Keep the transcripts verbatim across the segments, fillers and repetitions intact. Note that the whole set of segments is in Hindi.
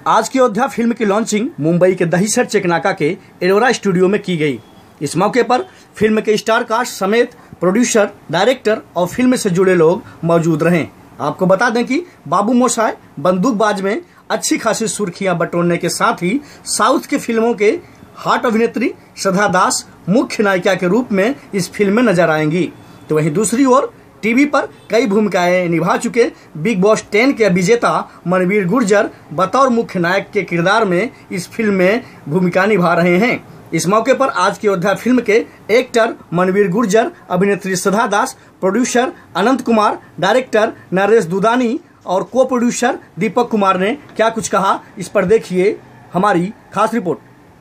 आज की अयोध्या फिल्म की लॉन्चिंग मुंबई के दहीसर चेकनाका के एलोरा स्टूडियो में की गई। इस मौके पर फिल्म के स्टार कास्ट समेत प्रोड्यूसर, डायरेक्टर और फिल्म से जुड़े लोग मौजूद रहे। आपको बता दें कि बाबू मोशाय बंदूकबाज में अच्छी खासी सुर्खियां बटोरने के साथ ही साउथ के फिल्मों के हॉट अभिनेत्री श्रद्धा दास मुख्य नायिका के रूप में इस फिल्म में नजर आएंगी। तो वहीं दूसरी ओर टीवी पर कई भूमिकाएं निभा चुके बिग बॉस टेन के विजेता मनवीर गुर्जर बतौर मुख्य नायक के किरदार में इस फिल्म में भूमिका निभा रहे हैं। इस मौके पर आज की अयोध्या फिल्म के एक्टर मनवीर गुर्जर, अभिनेत्री श्रद्धा दास, प्रोड्यूसर अनंत कुमार, डायरेक्टर नरेश दुदानी और को प्रोड्यूसर दीपक कुमार ने क्या कुछ कहा, इस पर देखिए हमारी खास रिपोर्ट।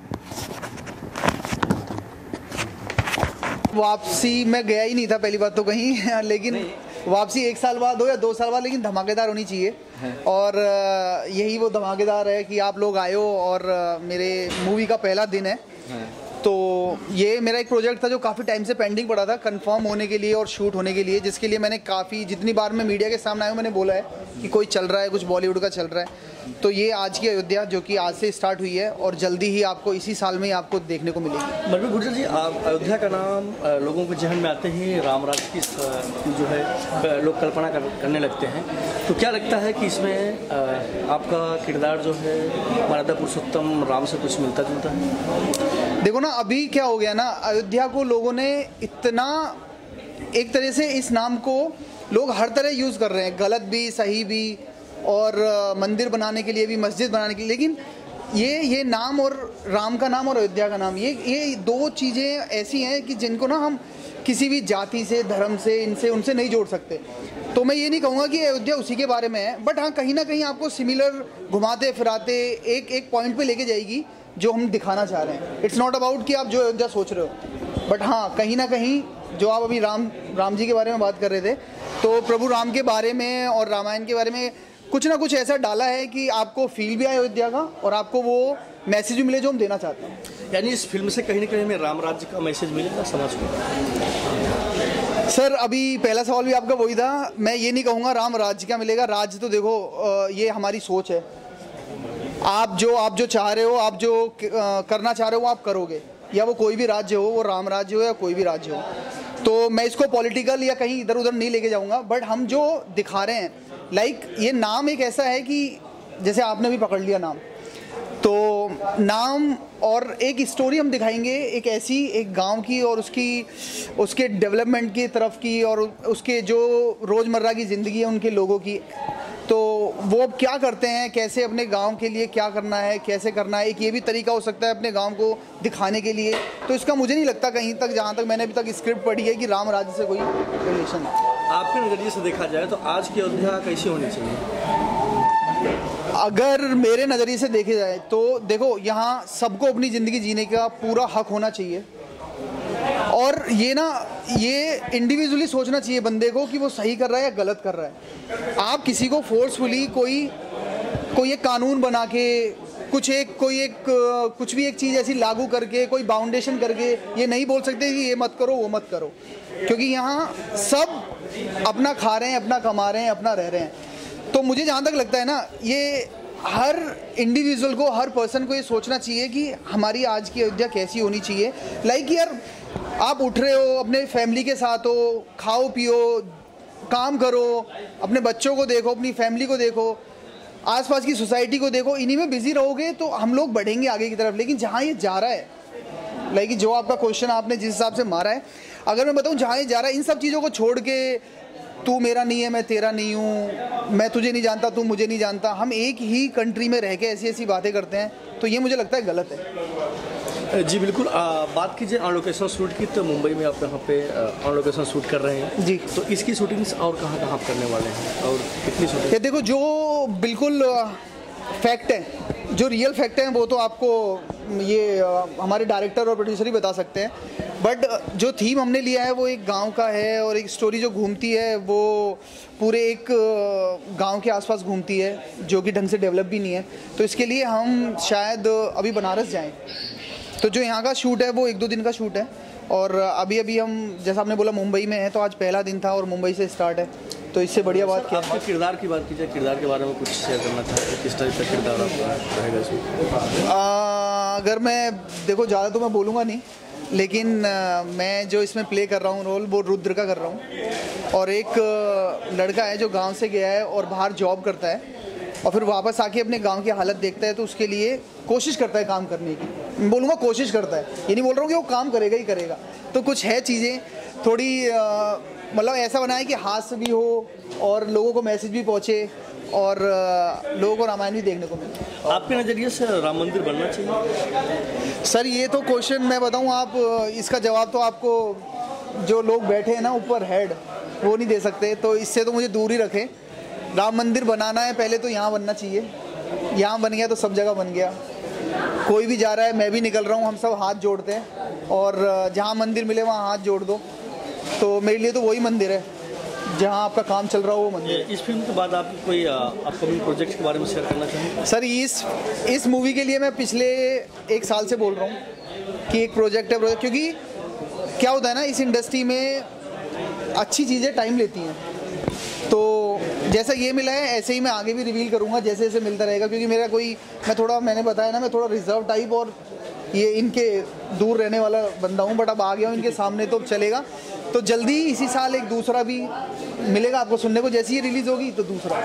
वापसी मैं गया ही नहीं था पहली बात तो कहीं, लेकिन वापसी एक साल बाद हो या दो साल बाद, लेकिन धमाकेदार होनी चाहिए। और यही वो धमाकेदार है कि आप लोग आए हो और मेरे मूवी का पहला दिन है। तो ये मेरा एक प्रोजेक्ट था जो काफ़ी टाइम से पेंडिंग पड़ा था कंफर्म होने के लिए और शूट होने के लिए, जिसके लिए मैंने काफ़ी जितनी बार मैं मीडिया के सामने आया हूँ मैंने बोला है कि कोई चल रहा है, कुछ बॉलीवुड का चल रहा है। तो ये आज की अयोध्या जो कि आज से स्टार्ट हुई है और जल्दी ही आपको इसी साल में ही आपको देखने को मिलेगी। मनवीर गुर्जर जी, अयोध्या का नाम लोगों के जहन में आते ही रामराज की जो है लोग कल्पना कर, करने लगते हैं। तो क्या लगता है कि इसमें आपका किरदार जो है मर्यादा पुरुषोत्तम राम से कुछ मिलता जुलता है? देखो ना, अभी क्या हो गया ना, अयोध्या को लोगों ने इतना एक तरह से इस नाम को लोग हर तरह यूज़ कर रहे हैं, गलत भी सही भी, और मंदिर बनाने के लिए भी, मस्जिद बनाने के लिए। लेकिन ये ये नाम और राम का नाम और अयोध्या का नाम, ये ये दो चीज़ें ऐसी हैं कि जिनको ना हम किसी भी जाति से, धर्म से, इनसे उनसे नहीं जोड़ सकते। तो मैं ये नहीं कहूँगा कि अयोध्या उसी के बारे में है, बट हाँ कहीं ना कहीं आपको सिमिलर घुमाते फिराते एक एक पॉइंट पे लेके जाएगी जो हम दिखाना चाह रहे हैं। इट्स नॉट अबाउट कि आप जो अयोध्या सोच रहे हो, बट हाँ कहीं ना कहीं जो आप अभी राम राम जी के बारे में बात कर रहे थे, तो प्रभु राम के बारे में और रामायण के बारे में कुछ ना कुछ ऐसा डाला है कि आपको फील भी आए अयोध्या का और आपको वो मैसेज भी मिले जो हम देना चाहते हैं। यानी इस फिल्म से कहीं ना कहीं हमें राम राज्य का मैसेज मिलेगा समाज को? सर अभी पहला सवाल भी आपका वही था, मैं ये नहीं कहूँगा राम राज्य का मिलेगा। राज्य तो देखो ये हमारी सोच है, आप जो आप जो चाह रहे हो, आप जो करना चाह रहे हो वो आप करोगे, या वो कोई भी राज्य हो, वो राम राज्य हो या कोई भी राज्य हो। तो मैं इसको पॉलिटिकल या कहीं इधर उधर नहीं लेके जाऊंगा, बट हम जो दिखा रहे हैं, लाइक ये नाम एक ऐसा है कि जैसे आपने भी पकड़ लिया नाम, तो नाम और एक स्टोरी हम दिखाएंगे एक ऐसी एक गांव की और उसकी उसके डेवलपमेंट की तरफ की और उसके जो रोज़मर्रा की ज़िंदगी है उनके लोगों की। तो वो अब क्या करते हैं, कैसे अपने गांव के लिए क्या करना है, कैसे करना है, एक ये भी तरीका हो सकता है अपने गांव को दिखाने के लिए। तो इसका मुझे नहीं लगता कहीं तक, जहां तक मैंने अभी तक स्क्रिप्ट पढ़ी है, कि राम राज्य से कोई रिलेशन है। आपके नज़रिए से देखा जाए तो आज की अयोध्या कैसी होनी चाहिए? अगर मेरे नज़रिए से देखे जाए तो देखो, यहाँ सबको अपनी ज़िंदगी जीने का पूरा हक होना चाहिए, और ये ना ये इंडिविजुअली सोचना चाहिए बंदे को कि वो सही कर रहा है या गलत कर रहा है। आप किसी को फोर्सफुली कोई कोई एक कानून बना के कुछ एक कोई एक कुछ भी एक चीज़ ऐसी लागू करके कोई बाउंडेशन करके ये नहीं बोल सकते कि ये मत करो वो मत करो, क्योंकि यहाँ सब अपना खा रहे हैं, अपना कमा रहे हैं, अपना रह रहे हैं। तो मुझे जहाँ तक लगता है ना, ये हर इंडिविजुअल को, हर पर्सन को ये सोचना चाहिए कि हमारी आज की अयोध्या कैसी होनी चाहिए। लाइक यार, आप उठ रहे हो, अपने फैमिली के साथ हो, खाओ पियो, काम करो, अपने बच्चों को देखो, अपनी फैमिली को देखो, आसपास की सोसाइटी को देखो, इन्हीं में बिजी रहोगे तो हम लोग बढ़ेंगे आगे की तरफ। लेकिन जहाँ ये जा रहा है, लाइक जो आपका क्वेश्चन आपने जिस हिसाब से मारा है, अगर मैं बताऊँ जहाँ ये जा रहा है, इन सब चीज़ों को छोड़ के तू मेरा नहीं है, मैं तेरा नहीं हूँ, मैं तुझे नहीं जानता, तू मुझे नहीं जानता, हम एक ही कंट्री में रह के ऐसी ऐसी बातें करते हैं, तो ये मुझे लगता है गलत है। जी बिल्कुल। आ, बात कीजिए ऑन लोकेशन शूट की, तो मुंबई में आप यहाँ पे ऑन लोकेशन शूट कर रहे हैं जी। तो इसकी शूटिंग्स और कहाँ कहाँ करने वाले हैं और कितनी शूटिंग? ये देखो, जो बिल्कुल फैक्ट है, जो रियल फैक्ट है, वो तो आपको ये हमारे डायरेक्टर और प्रोड्यूसर ही बता सकते हैं, बट जो थीम हमने लिया है वो एक गांव का है, और एक स्टोरी जो घूमती है वो पूरे एक गांव के आसपास घूमती है, जो कि ढंग से डेवलप भी नहीं है। तो इसके लिए हम शायद अभी बनारस जाएं। तो जो यहाँ का शूट है वो एक दो दिन का शूट है, और अभी अभी हम, जैसा आपने बोला, मुंबई में है, तो आज पहला दिन था और मुंबई से स्टार्ट है। तो इससे बढ़िया बात क्या है। आपके किरदार की बात कीजिए, किरदार के बारे में कुछ शेयर करना चाहते हैं, किस टाइप का किरदार आपका रहेगा इसमें? अगर मैं देखो ज़्यादा तो मैं बोलूँगा नहीं, लेकिन आ, मैं जो इसमें प्ले कर रहा हूँ रोल वो रुद्र का कर रहा हूँ। और एक आ, लड़का है जो गांव से गया है और बाहर जॉब करता है और फिर वापस आके अपने गांव की हालत देखता है, तो उसके लिए कोशिश करता है काम करने की। बोलूँगा कोशिश करता है, ये नहीं बोल रहा हूँ कि वो काम करेगा ही करेगा। तो कुछ है चीज़ें थोड़ी मतलब ऐसा बना है कि हास्य भी हो और लोगों को मैसेज भी पहुँचे और लोगों को रामायण भी देखने को मिले। आपके नज़रिए से राम मंदिर बनना चाहिए? सर ये तो क्वेश्चन मैं बताऊं, आप इसका जवाब तो आपको जो लोग बैठे हैं ना ऊपर हेड वो नहीं दे सकते, तो इससे तो मुझे दूर ही रखें। राम मंदिर बनाना है पहले तो यहाँ बनना चाहिए, यहाँ बन गया तो सब जगह बन गया। कोई भी जा रहा है, मैं भी निकल रहा हूँ, हम सब हाथ जोड़ते हैं और जहाँ मंदिर मिले वहाँ हाथ जोड़ दो। तो मेरे लिए तो वही मंदिर है, जहाँ आपका काम चल रहा हो वो मंदिर। इस फिल्म के बाद आप कोई अपकमिंग प्रोजेक्ट के बारे में शेयर करना चाहेंगे? सर इस इस मूवी के लिए मैं पिछले एक साल से बोल रहा हूँ कि एक प्रोजेक्ट है प्रोजेक्ट क्योंकि क्या होता है ना, इस इंडस्ट्री में अच्छी चीज़ें टाइम लेती हैं। तो जैसा ये मिला है ऐसे ही मैं आगे भी रिवील करूँगा जैसे जैसे मिलता रहेगा, क्योंकि मेरा कोई मैं थोड़ा मैंने बताया ना मैं थोड़ा रिजर्व टाइप और ये इनके दूर रहने वाला बंदा हूँ, बट अब आ गया हूँ इनके सामने तो चलेगा। तो जल्दी इसी साल एक दूसरा भी मिलेगा आपको सुनने को, जैसी ये रिलीज होगी तो दूसरा।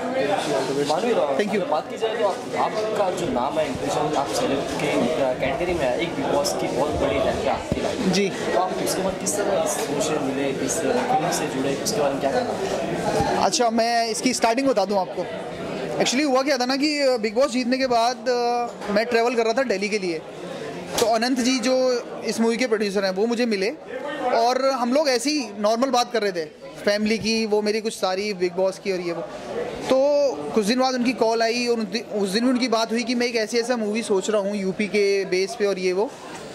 Thank you. बात की जाए तो आप, आपका जो नाम है इंक्लूजन आप सेलेब्रिटी के कैटेगरी में है, एक बिग बॉस की बहुत बड़ी रैंक है आपकी लाइफ जी। तो आप उसके बाद किस तरह इस से मिले, इस फिल्म से जुड़े, उसके बारे में क्या करना? अच्छा मैं इसकी स्टार्टिंग बता दूँ आपको। एक्चुअली हुआ क्या था ना कि बिग बॉस जीतने के बाद मैं ट्रैवल कर रहा था दिल्ली के लिए, तो अनंत जी जो इस मूवी के प्रोड्यूसर हैं वो मुझे मिले और हम लोग ऐसी नॉर्मल बात कर रहे थे फैमिली की, वो मेरी कुछ सारी बिग बॉस की और ये वो। तो कुछ दिन बाद उनकी कॉल आई और उस दिन भी उनकी बात हुई कि मैं एक ऐसी ऐसा मूवी सोच रहा हूँ यूपी के बेस पे और ये वो।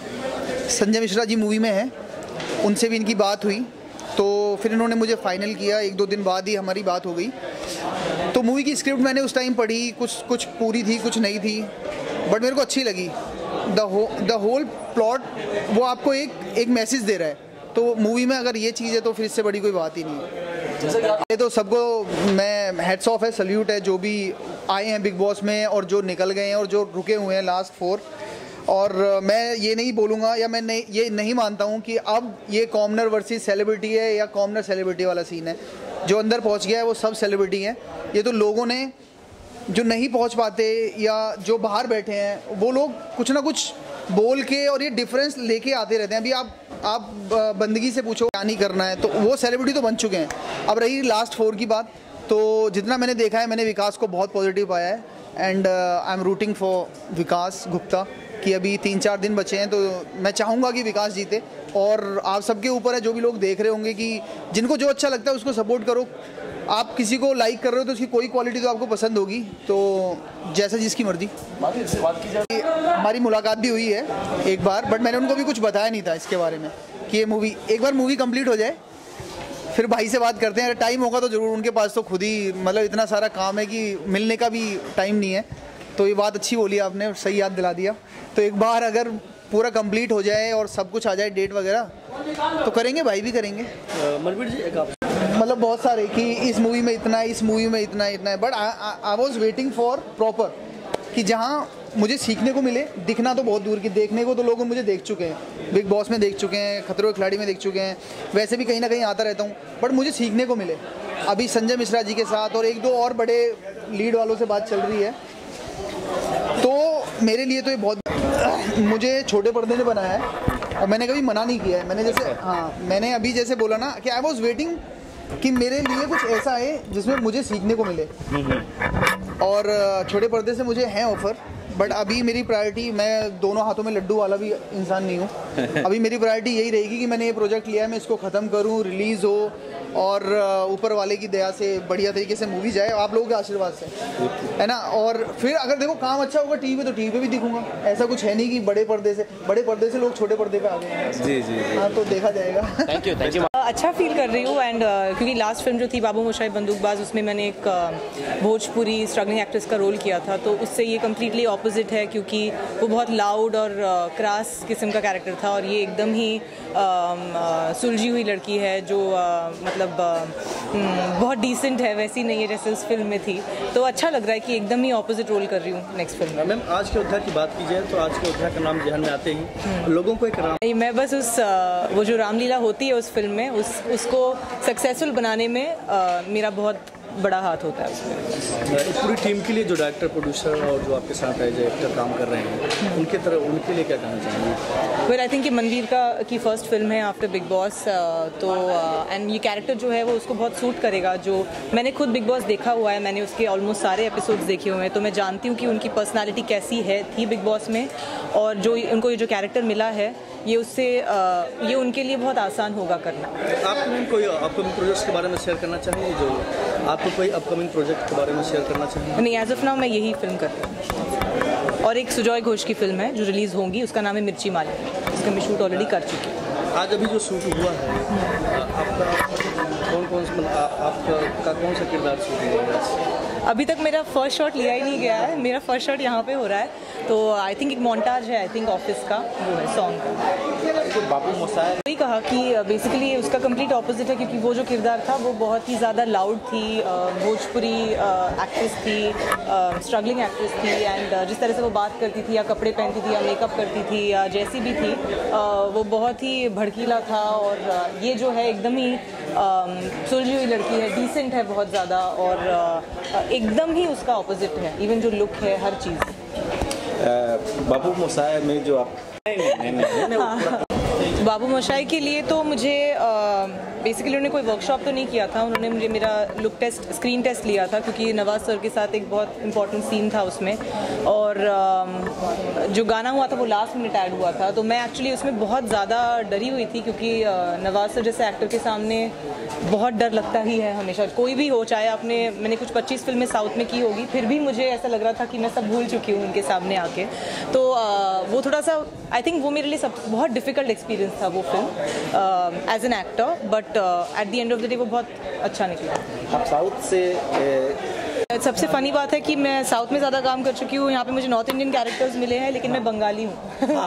संजय मिश्रा जी मूवी में है, उनसे भी इनकी बात हुई, तो फिर इन्होंने मुझे फाइनल किया। एक दो दिन बाद ही हमारी बात हो गई। तो मूवी की स्क्रिप्ट मैंने उस टाइम पढ़ी, कुछ कुछ पूरी थी कुछ नहीं थी, बट मेरे को अच्छी लगी। द हो द होल प्लॉट वो आपको एक एक मैसेज दे रहा है, तो मूवी में अगर ये चीज़ है तो फिर इससे बड़ी कोई बात ही नहीं है। ये तो सबको मैं हेड्स ऑफ है, सल्यूट है जो भी आए हैं बिग बॉस में और जो निकल गए हैं और जो रुके हुए हैं लास्ट फोर। और मैं ये नहीं बोलूँगा या मैं नहीं ये नहीं मानता हूँ कि अब ये कॉमनर वर्सेस सेलिब्रिटी है या कॉमनर सेलिब्रिटी वाला सीन है। जो अंदर पहुँच गया है वो सब सेलिब्रिटी हैं। ये तो लोगों ने जो नहीं पहुंच पाते या जो बाहर बैठे हैं वो लोग कुछ ना कुछ बोल के और ये डिफरेंस लेके आते रहते हैं। अभी आप आप बंदगी से पूछो क्या नहीं करना है, तो वो सेलिब्रिटी तो बन चुके हैं। अब रही लास्ट फोर की बात, तो जितना मैंने देखा है मैंने विकास को बहुत पॉजिटिव पाया है and I am rooting for Vikas Gupta कि अभी तीन चार दिन बचे हैं, तो मैं चाहूँगा कि विकास जीते। और आप सबके ऊपर है, जो भी लोग देख रहे होंगे कि जिनको जो अच्छा लगता है उसको सपोर्ट करो। आप किसी को लाइक कर रहे हो तो उसकी कोई क्वालिटी तो आपको पसंद होगी, तो जैसा जिसकी मर्जी। बात की जाए हमारी मुलाकात भी हुई है एक बार, बट मैंने उनको भी कुछ बताया नहीं था इसके बारे में कि ये मूवी एक बार मूवी कंप्लीट हो जाए फिर भाई से बात करते हैं। अगर टाइम होगा तो ज़रूर, उनके पास तो खुद ही मतलब इतना सारा काम है कि मिलने का भी टाइम नहीं है। तो ये बात अच्छी बोली आपने, सही याद दिला दिया। तो एक बार अगर पूरा कंप्लीट हो जाए और सब कुछ आ जाए डेट वगैरह तो करेंगे, भाई भी करेंगे। मनवीर जी एक आप मतलब बहुत सारे कि इस मूवी में इतना है, इस मूवी में इतना इतना है, but I was waiting for proper कि जहाँ मुझे सीखने को मिले। दिखना तो बहुत दूर की, देखने को तो लोग मुझे देख चुके हैं, बिग बॉस में देख चुके हैं, खतरों के खिलाड़ी में देख चुके हैं, वैसे भी कहीं ना कहीं आता रहता हूँ, बट मुझे सीखने को मिले। अभी संजय मिश्रा जी के साथ और एक दो और बड़े लीड वालों से बात चल रही है, तो मेरे लिए तो ये बहुत मुझे छोटे पर्दे ने बनाया है और मैंने कभी मना नहीं किया है। मैंने जैसे हाँ मैंने अभी जैसे बोला ना कि आई वॉज वेटिंग कि मेरे लिए कुछ ऐसा है जिसमें मुझे सीखने को मिले। और छोटे पर्दे से मुझे हैं ऑफर, बट अभी मेरी प्रायोरिटी, मैं दोनों हाथों में लड्डू वाला भी इंसान नहीं हूँ। अभी मेरी प्रायोरिटी यही रहेगी कि मैंने ये प्रोजेक्ट लिया है, मैं इसको ख़त्म करूँ, रिलीज़ हो और ऊपर वाले की दया से बढ़िया तरीके से मूवी जाए, आप लोगों के आशीर्वाद से, है ना। और फिर अगर देखो काम अच्छा होगा टीवी पे तो टीवी पे भी दिखूंगा। ऐसा कुछ है नहीं कि बड़े पर्दे से बड़े पर्दे से लोग छोटे पर्दे पे आ गए हैं। जी जी हाँ, तो देखा जाएगा। Thank you thank you. अच्छा फील कर रही हूँ एंड uh, क्योंकि लास्ट फिल्म जो थी बाबू मोशाई बंदूकबाज, उसमें मैंने एक uh, भोजपुरी स्ट्रगलिंग एक्ट्रेस का रोल किया था, तो उससे ये कम्प्लीटली ऑपोजिट है क्योंकि वो बहुत लाउड और uh, क्रास किस्म का कैरेक्टर था और ये एकदम ही uh, uh, सुलझी हुई लड़की है जो uh, मतलब मतलब बहुत डिसेंट है, वैसी नहीं है जैसे उस फिल्म में थी। तो अच्छा लग रहा है कि एकदम ही ऑपोजिट रोल कर रही हूँ नेक्स्ट फिल्म में। मैम आज के अयोध्या की बात की जाए तो आज के अयोध्या का नाम ध्यान में आते ही लोगों को एक राम, मैं बस उस वो जो रामलीला होती है उस फिल्म में उस उसको सक्सेसफुल बनाने में आ, मेरा बहुत बड़ा हाथ होता है उसमें। इस पूरी टीम के लिए जो डायरेक्टर प्रोड्यूसर और जो आपके साथ है जो एक्टर काम कर रहे हैं उनके तरह उनके लिए क्या कहना चाहेंगे? वेल आई थिंक कि मनवीर का की फर्स्ट फिल्म है आफ्टर बिग बॉस, तो एंड ये कैरेक्टर जो है वो उसको बहुत सूट करेगा। जो मैंने खुद बिग बॉस देखा हुआ है, मैंने उसके ऑलमोस्ट सारे एपिसोड्स देखे हुए हैं, तो मैं जानती हूँ कि उनकी पर्सनालिटी कैसी है थी बिग बॉस में, और जो उनको ये जो कैरेक्टर मिला है ये उससे ये उनके लिए बहुत आसान होगा करना। आप कोई अपकमिंग प्रोजेक्ट्स के बारे में शेयर करना चाहेंगे? जो आपको कोई अपकमिंग प्रोजेक्ट के बारे में शेयर करना चाहेंगे? नहीं, एज ऑफ नाउ मैं यही फिल्म कर रही हूँ, और एक सुजॉय घोष की फिल्म है जो रिलीज़ होगी, उसका नाम है मिर्ची माली, उसका मैं शूट ऑलरेडी कर चुकी हूँ। आज अभी जो शूट हुआ है आपका कौन कौन सा आपका का कौन सा किरदार शूट हुआ है? अभी तक मेरा फर्स्ट शॉट लिया ही नहीं गया है, मेरा फर्स्ट शॉट यहाँ पे हो रहा है, तो आई थिंक एक मोन्टाज है, आई थिंक ऑफिस का वो है सॉन्ग का। बाबू मोसाय वही कहा कि बेसिकली उसका कंप्लीट ऑपोजिट है, क्योंकि वो जो किरदार था वो बहुत ही ज़्यादा लाउड थी, भोजपुरी एक्ट्रेस थी, स्ट्रगलिंग एक्ट्रेस थी, एंड जिस तरह से वो बात करती थी या कपड़े पहनती थी या मेकअप करती थी या जैसी भी थी, वो बहुत ही भड़कीला था। और ये जो है एकदम ही सुलझी हुई लड़की है, डिसेंट है बहुत ज़्यादा, और एकदम ही उसका ऑपोजिट है, इवन जो लुक है हर चीज़। बाबू मोसाय में जो आप नहीं, नहीं, नहीं, बाबू मोशाई के लिए तो मुझे बेसिकली उन्होंने कोई वर्कशॉप तो नहीं किया था, उन्होंने मुझे मेरा लुक टेस्ट स्क्रीन टेस्ट लिया था, क्योंकि नवाज सर के साथ एक बहुत इंपॉर्टेंट सीन था उसमें, और आ, जो गाना हुआ था वो लास्ट मिनट ऐड हुआ था, तो मैं एक्चुअली उसमें बहुत ज़्यादा डरी हुई थी, क्योंकि नवाज सर जैसे एक्टर के सामने बहुत डर लगता ही है हमेशा, कोई भी हो, चाहे आपने मैंने कुछ पच्चीस फिल्में साउथ में की होगी, फिर भी मुझे ऐसा लग रहा था कि मैं सब भूल चुकी हूँ उनके सामने आके। तो आ, वो थोड़ा सा आई थिंक वो मेरे लिए सब बहुत डिफ़िकल्ट एक्सपीरियंस था वो film as an actor, but at the end of the day वो बहुत अच्छा निकला। आप साउथ से सबसे फ़नी बात है कि मैं साउथ में ज़्यादा काम कर चुकी हूँ, यहाँ पे मुझे नॉर्थ इंडियन कैरेक्टर्स मिले हैं, लेकिन मैं बंगाली हूँ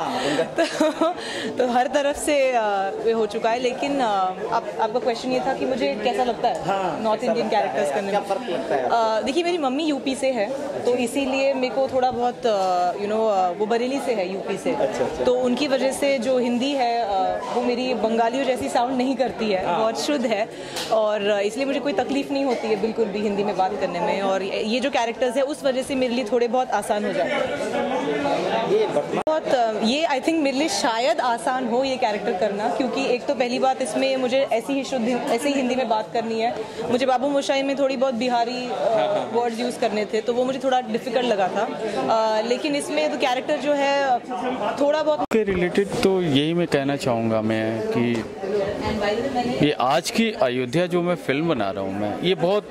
तो, तो हर तरफ से ये हो चुका है। लेकिन आप, आपका क्वेश्चन ये था कि मुझे कैसा लगता है नॉर्थ इंडियन कैरेक्टर्स करने में। देखिए मेरी मम्मी यूपी से है, तो इसीलिए मेरे को थोड़ा बहुत यू नो वो बरेली से है, यूपी से, तो उनकी वजह से जो हिंदी है वो मेरी बंगालियों जैसी साउंड नहीं करती है, बहुत शुद्ध है, और इसलिए मुझे कोई तकलीफ नहीं होती है बिल्कुल भी हिंदी में बात करने में, और ये जो कैरेक्टर्स है उस वजह से मेरे लिए थोड़े बहुत आसान हो जाते हैं। बहुत ये आई थिंक मेरे लिए शायद आसान हो ये कैरेक्टर करना, क्योंकि एक तो पहली बात इसमें मुझे ऐसी ही शुद्ध ऐसे ही हिंदी में बात करनी है, मुझे बाबू मोशाई में थोड़ी बहुत बिहारी वर्ड्स यूज़ करने थे, तो वो मुझे थोड़ा डिफिकल्ट लगा था, आ, लेकिन इसमें तो कैरेक्टर जो है थोड़ा बहुत के रिलेटेड तो यही मैं कहना चाहूँगा मैं कि ये आज की अयोध्या जो मैं फिल्म बना रहा हूँ, मैं ये बहुत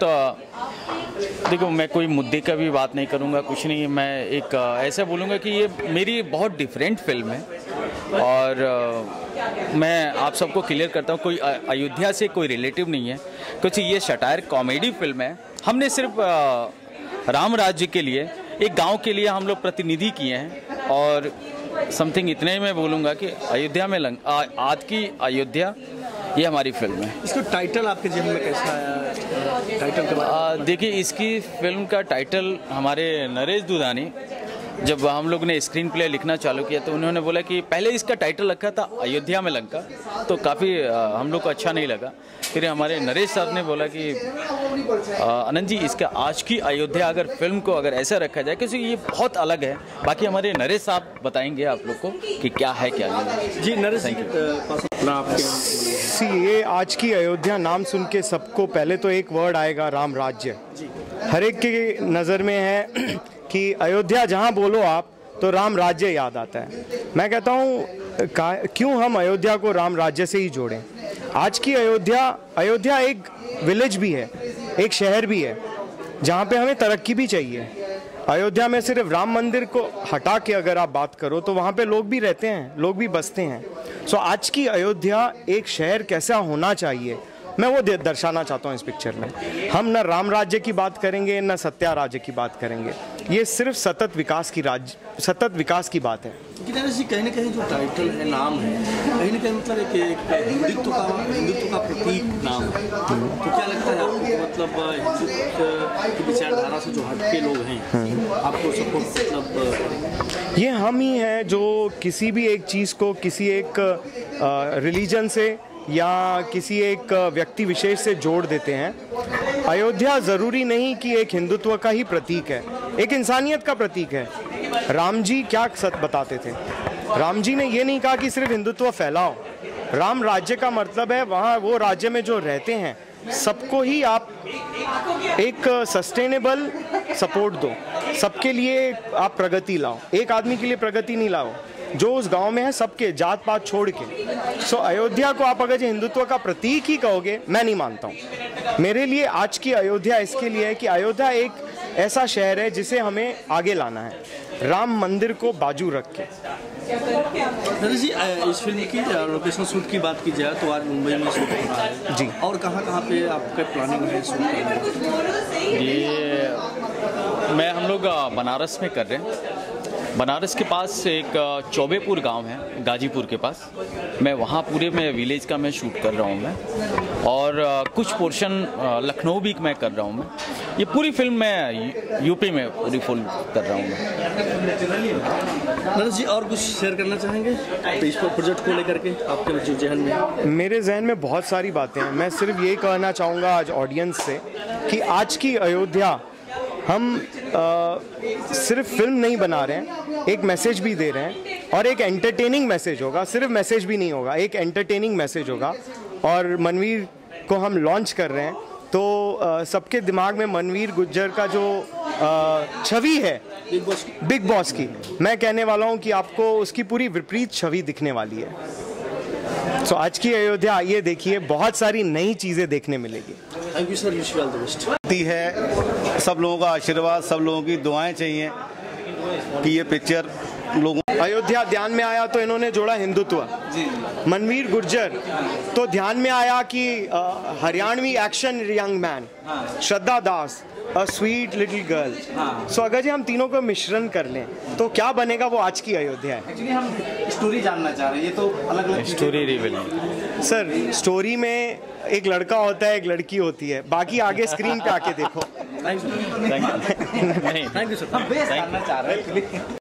देखो मैं कोई मुद्दे का भी बात नहीं करूँगा, कुछ नहीं, मैं एक ऐसा बोलूँगा कि ये मेरी बहुत डिफरेंट फिल्म है, और मैं आप सबको क्लियर करता हूँ कोई अयोध्या से कोई रिलेटिव नहीं है, कुछ ये सटायर कॉमेडी फिल्म है। हमने सिर्फ राम राज्य के लिए एक गांव के लिए हम लोग प्रतिनिधि किए हैं, और समथिंग इतने ही मैं बोलूँगा कि अयोध्या में लंग आ, आज की अयोध्या ये हमारी फिल्म है। इसका टाइटल आपके जेब में कैसा आया? टाइटल के बारे में देखिए, इसकी फिल्म का टाइटल हमारे नरेश दुधानी जब हम लोग ने स्क्रीन प्ले लिखना चालू किया तो उन्होंने बोला कि पहले इसका टाइटल रखा था अयोध्या में लंका, तो काफ़ी हम लोग को अच्छा नहीं लगा। फिर हमारे नरेश साहब ने बोला कि आनंद जी इसका आज की अयोध्या अगर फिल्म को अगर ऐसा रखा जाए, क्योंकि ये बहुत अलग है। बाकी हमारे नरेश साहब बताएंगे आप लोग को कि क्या है क्या नहीं। जी नरेश, थैंक यू। सी ये आज की अयोध्या नाम सुन के सबको पहले तो एक वर्ड आएगा राम राज्य। हर एक की नज़र में है कि अयोध्या जहाँ बोलो आप तो राम राज्य याद आता है। मैं कहता हूँ क्यों हम अयोध्या को राम राज्य से ही जोड़ें। आज की अयोध्या अयोध्या एक विलेज भी है, एक शहर भी है जहाँ पे हमें तरक्की भी चाहिए। अयोध्या में सिर्फ राम मंदिर को हटा के अगर आप बात करो तो वहाँ पे लोग भी रहते हैं, लोग भी बसते हैं। सो आज की अयोध्या एक शहर कैसा होना चाहिए मैं वो दर्शाना चाहता हूँ इस पिक्चर में। हम न राम राज्य की बात करेंगे न सत्या राज्य की बात करेंगे। ये सिर्फ सतत विकास की राज्य सतत विकास की बात है। किरण जी, कहीं ना कहीं जो टाइटल है, नाम है, कहीं ना कहीं मतलब एक, एक हिंदुत्व का हिंदुत्व का प्रतीक नाम है। तो क्या लगता है आपको, मतलब हिंदुत्व की विचारधारा से जो हटके लोग हैं, आपको सबको मतलब ये हम ही हैं जो किसी भी एक चीज़ को किसी एक रिलीजन से या किसी एक व्यक्ति विशेष से जोड़ देते हैं। अयोध्या ज़रूरी नहीं कि एक हिंदुत्व का ही प्रतीक है, एक इंसानियत का प्रतीक है। राम जी क्या सच बताते थे? राम जी ने ये नहीं कहा कि सिर्फ हिंदुत्व फैलाओ। राम राज्य का मतलब है वहाँ वो राज्य में जो रहते हैं सबको ही आप एक सस्टेनेबल सपोर्ट दो, सबके लिए आप प्रगति लाओ। एक आदमी के लिए प्रगति नहीं लाओ, जो उस गांव में है सबके जात पात छोड़ के। सो अयोध्या को आप अगर हिंदुत्व का प्रतीक ही कहोगे, मैं नहीं मानता हूँ। मेरे लिए आज की अयोध्या इसके लिए है कि अयोध्या एक ऐसा शहर है जिसे हमें आगे लाना है, राम मंदिर को बाजू रख के। जी, इस फिल्म की लोकेशन शूट की बात की जाए तो आज मुंबई में शूट हो रहा है जी, और कहाँ कहाँ पे आपका प्लानिंग है शूट करने? ये मैं हम लोग बनारस में कर रहे हैं। बनारस के पास एक चौबेपुर गांव है, गाजीपुर के पास। मैं वहाँ पूरे में विलेज का मैं शूट कर रहा हूँ मैं, और कुछ पोर्शन लखनऊ भी मैं कर रहा हूँ मैं। ये पूरी फिल्म मैं यूपी में पूरी फुल कर रहा हूँ मैं। नरेश जी, और कुछ शेयर करना चाहेंगे इस प्रोजेक्ट को लेकर के आपके जो जहन में? मेरे जहन में बहुत सारी बातें हैं। मैं सिर्फ यही कहना चाहूँगा आज ऑडियंस से कि आज की अयोध्या हम आ, सिर्फ फिल्म नहीं बना रहे हैं, एक मैसेज भी दे रहे हैं, और एक एंटरटेनिंग मैसेज होगा। सिर्फ मैसेज भी नहीं होगा, एक एंटरटेनिंग मैसेज होगा। और मनवीर को हम लॉन्च कर रहे हैं, तो सबके दिमाग में मनवीर गुर्जर का जो आ, छवि है बिग बॉस बिग बॉस की, मैं कहने वाला हूँ कि आपको उसकी पूरी विपरीत छवि दिखने वाली है। सो आज की अयोध्या आइए देखिए, बहुत सारी नई चीज़ें देखने मिलेगी। Thank you sir, wish you all the best. है सब लोगों का आशीर्वाद, सब लोगों की दुआएं चाहिए कि ये पिक्चर लोगों। अयोध्या ध्यान में आया तो इन्होंने जोड़ा हिंदुत्व। मनवीर गुर्जर तो ध्यान में आया कि Haryanvi action young man, Shraddha Das a sweet little girl. So अगर जी हम तीनों को मिश्रण कर लें तो क्या बनेगा, वो आज की अयोध्या है। एक्चुअली हम स्टोरी जानना चाह रहे हैं, ये तो अलग अलग स्टोरी रिवील। सर, स्टोरी में एक लड़का होता है, एक लड़की होती है, बाकी आगे स्क्रीन पे आके देखो। Thank you. Thank you. Thank you sir. हम बेस जानना चाह रहे हैं।